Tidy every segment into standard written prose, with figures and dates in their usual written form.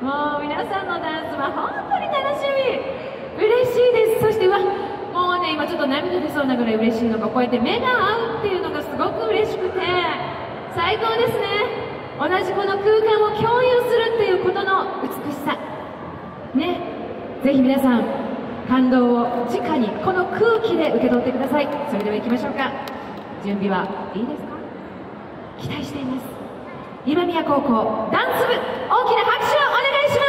もう皆さんのダンスは本当に楽しみ、嬉しいです。そしてもうね、今ちょっと涙出そうなぐらい嬉しいのが、こうやって目が合うっていうのがすごく嬉しくて最高ですね。同じこの空間を共有するっていうことの美しさね、ぜひ皆さん感動を直にこの空気で受け取ってください。それでは行きましょうか。準備はいいですか？期待しています。今宮高校ダンス部、大きな拍手をお願いします。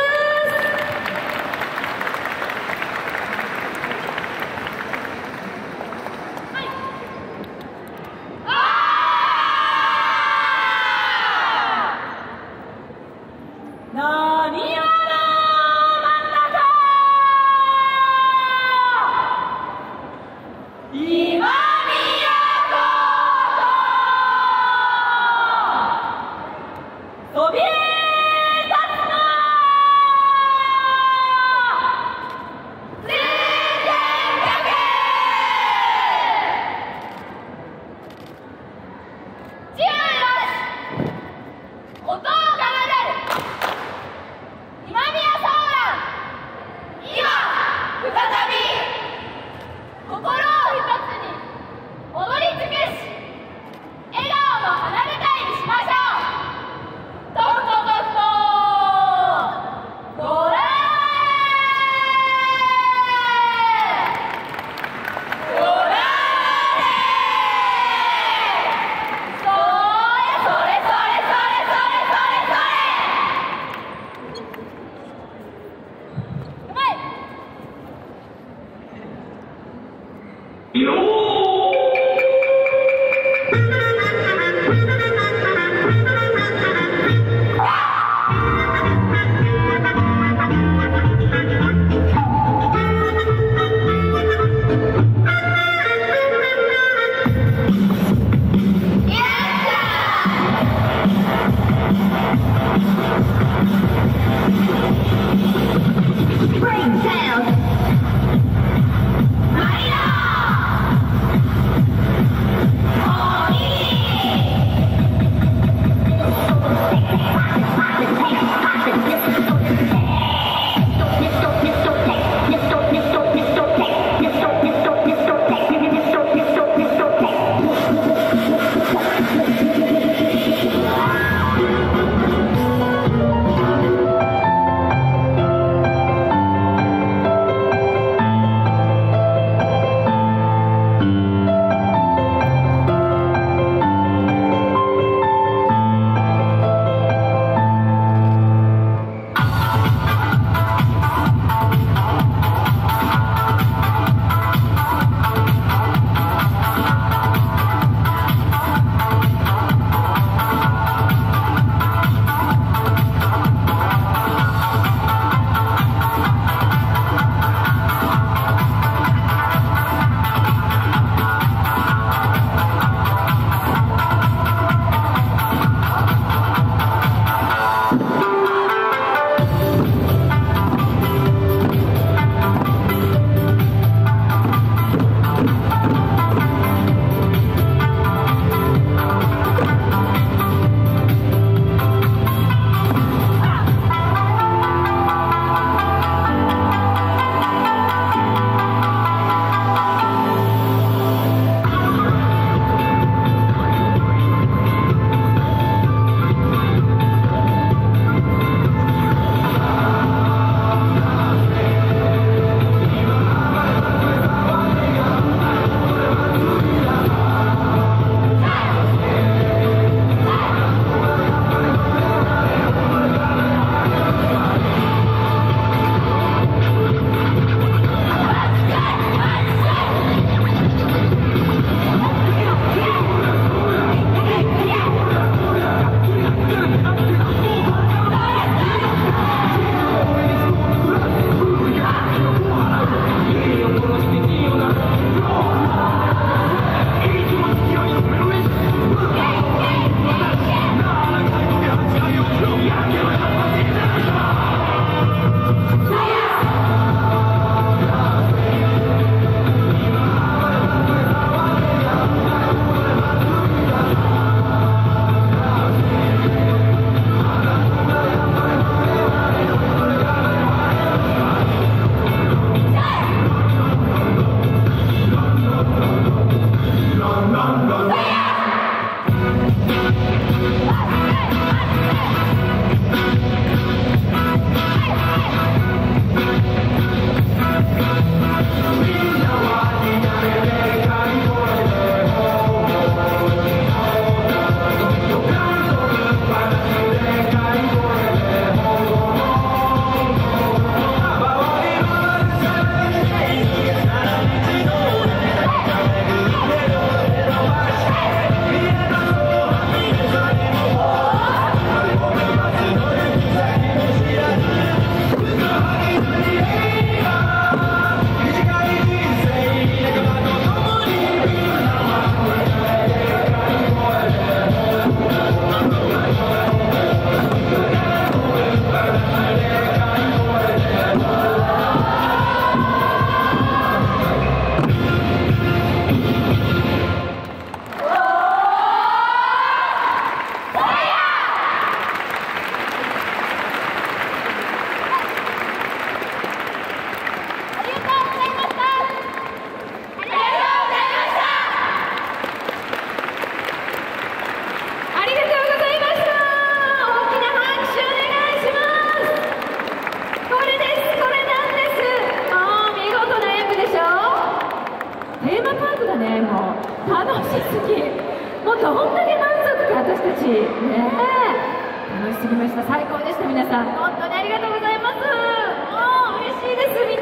もうどんだけ満足か、私たちねえ、楽しすぎました。最高でした。皆さん本当にありがとうございます。もう嬉しいです。